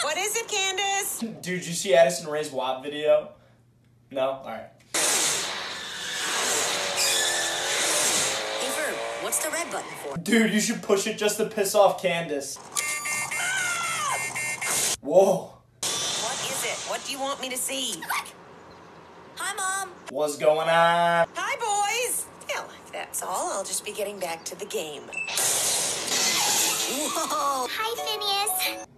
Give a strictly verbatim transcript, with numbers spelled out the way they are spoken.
What is it, Candace? Dude, did you see Addison Rae's W A P video? No? Alright. Hey, Ferb, what's the red button for? Dude, you should push it just to piss off Candace. Whoa. What is it? What do you want me to see? Hi, Mom. What's going on? Hi, boys. Well, if that's all, I'll just be getting back to the game. Whoa. Hi, Phineas.